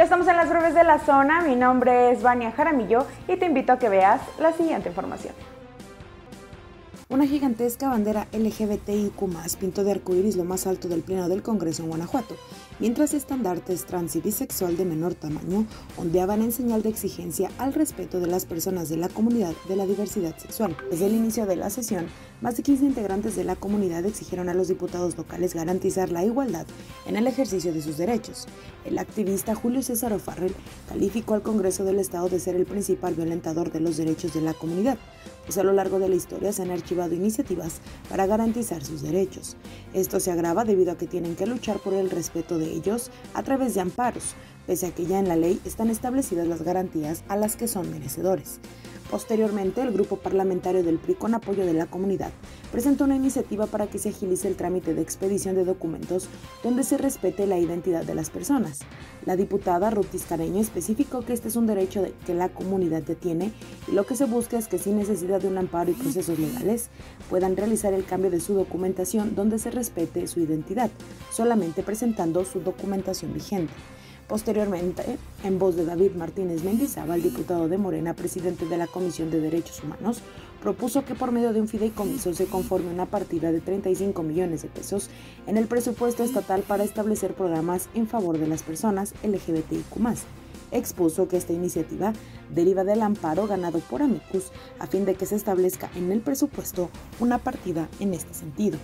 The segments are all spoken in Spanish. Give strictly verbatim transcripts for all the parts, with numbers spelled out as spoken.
estamos en las breves de la zona, mi nombre es Vania Jaramillo y te invito a que veas la siguiente información. Una gigantesca bandera L G B T I Q más, pintó de arcoíris lo más alto del Pleno del Congreso en Guanajuato, mientras estandartes trans y bisexual de menor tamaño ondeaban en señal de exigencia al respeto de las personas de la comunidad de la diversidad sexual. Desde el inicio de la sesión, más de quince integrantes de la comunidad exigieron a los diputados locales garantizar la igualdad en el ejercicio de sus derechos. El activista Julio César O'Farrell calificó al Congreso del Estado de ser el principal violentador de los derechos de la comunidad, pues a lo largo de la historia se han archivado iniciativas para garantizar sus derechos. Esto se agrava debido a que tienen que luchar por el respeto de ellos a través de amparos, pese a que ya en la ley están establecidas las garantías a las que son merecedores. Posteriormente, el grupo parlamentario del P R I, con apoyo de la comunidad, presentó una iniciativa para que se agilice el trámite de expedición de documentos donde se respete la identidad de las personas. La diputada Ruth Iscareño especificó que este es un derecho que la comunidad ya tiene y lo que se busca es que sin necesidad de un amparo y procesos legales puedan realizar el cambio de su documentación donde se respete su identidad, solamente presentando su documentación vigente. Posteriormente, en voz de David Martínez Mendizábal, diputado de Morena, presidente de la Comisión de Derechos Humanos, propuso que por medio de un fideicomiso se conforme una partida de treinta y cinco millones de pesos en el presupuesto estatal para establecer programas en favor de las personas L G B T I Q más. Expuso que esta iniciativa deriva del amparo ganado por Amicus a fin de que se establezca en el presupuesto una partida en este sentido.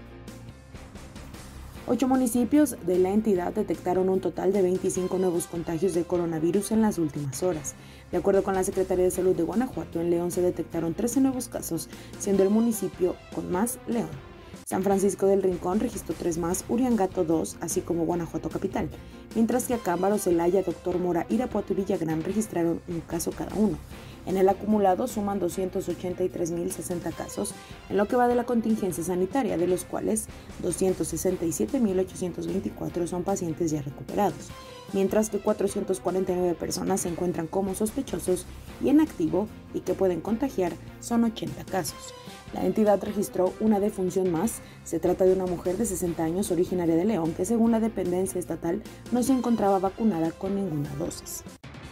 Ocho municipios de la entidad detectaron un total de veinticinco nuevos contagios de coronavirus en las últimas horas. De acuerdo con la Secretaría de Salud de Guanajuato, en León se detectaron trece nuevos casos, siendo el municipio con más León. San Francisco del Rincón registró tres más, Uriangato dos, así como Guanajuato Capital, mientras que Acámbaro, Celaya, Doctor Mora, Irapuato y Villagrán registraron un caso cada uno. En el acumulado suman doscientos ochenta y tres mil sesenta casos en lo que va de la contingencia sanitaria, de los cuales doscientos sesenta y siete mil ochocientos veinticuatro son pacientes ya recuperados, mientras que cuatrocientas cuarenta y nueve personas se encuentran como sospechosos y en activo y que pueden contagiar son ochenta casos. La entidad registró una defunción más. Se trata de una mujer de sesenta años originaria de León que, según la dependencia estatal, no se encontraba vacunada con ninguna dosis.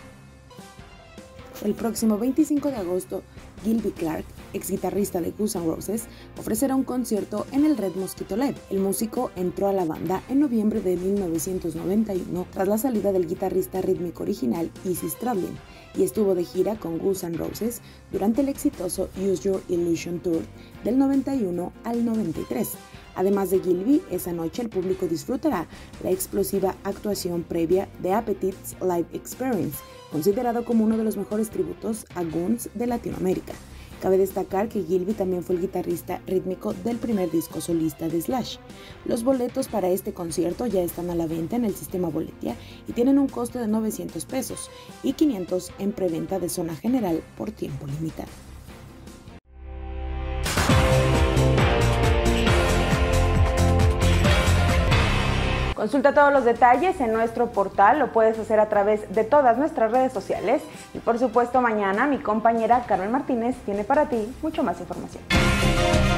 El próximo veinticinco de agosto, Gilby Clarke, ex guitarrista de Guns N' Roses, ofrecerá un concierto en el Red Mosquito Live. El músico entró a la banda en noviembre de mil novecientos noventa y uno tras la salida del guitarrista rítmico original Izzy Stradlin y estuvo de gira con Guns N' Roses durante el exitoso Use Your Illusion Tour del noventa y uno al noventa y tres. Además de Gilby, esa noche el público disfrutará la explosiva actuación previa de Appetite's Live Experience, considerado como uno de los mejores tributos a Guns de Latinoamérica. Cabe destacar que Gilby también fue el guitarrista rítmico del primer disco solista de Slash. Los boletos para este concierto ya están a la venta en el sistema Boletia y tienen un costo de novecientos pesos y quinientos en preventa de zona general por tiempo limitado. Consulta todos los detalles en nuestro portal, lo puedes hacer a través de todas nuestras redes sociales y por supuesto mañana mi compañera Carmen Martínez tiene para ti mucho más información.